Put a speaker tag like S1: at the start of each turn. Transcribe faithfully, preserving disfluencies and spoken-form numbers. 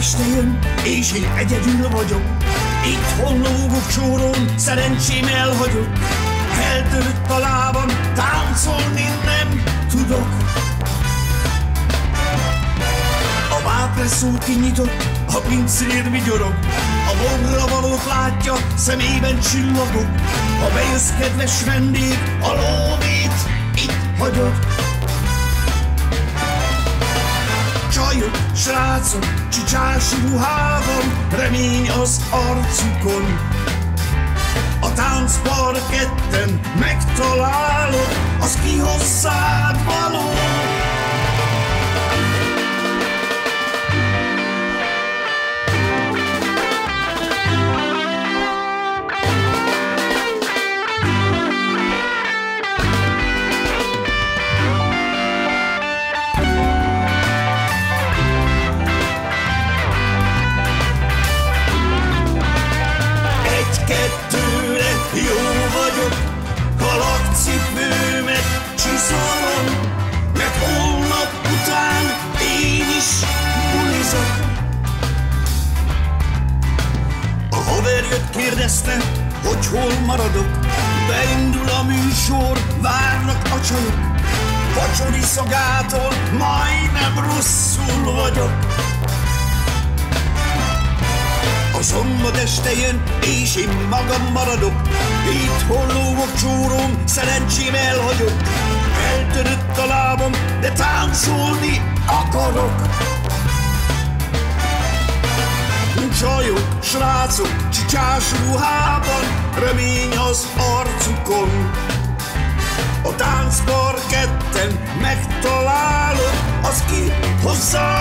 S1: este jön, és én egyedül vagyok. Itthon lógok csórón, szerencsém elhagyok. Eltörött a lábam, táncolni nem tudok. A vápresszó kinyitott, a pincér vigyorog. A borra valót látja, szemében csillagok. Ha bejössz, kedves vendég, a lóvét itt hagyod. Csajok, srácok, csicsás ruhában, remény az arcukon. A táncparketten megtalálod, az ki hozzád való. Kettőre jó vagyok, a lakcipőmet csiszolom, mert holnap után én is bulizok. A haver jött, kérdezte, hogy hol maradok. Beindul a műsor, várnak a csajok. Vacsori szagától majdnem rosszul vagyok. A szombat este jön, és én magam maradok. Itthon lógok csórón, szerencsém elhagyok. Eltörött a lábam, de táncolni akarok. Csajok, srácok, csicsás ruhában, remény az arcukon. A táncparketten megtalálod, az ki hozzá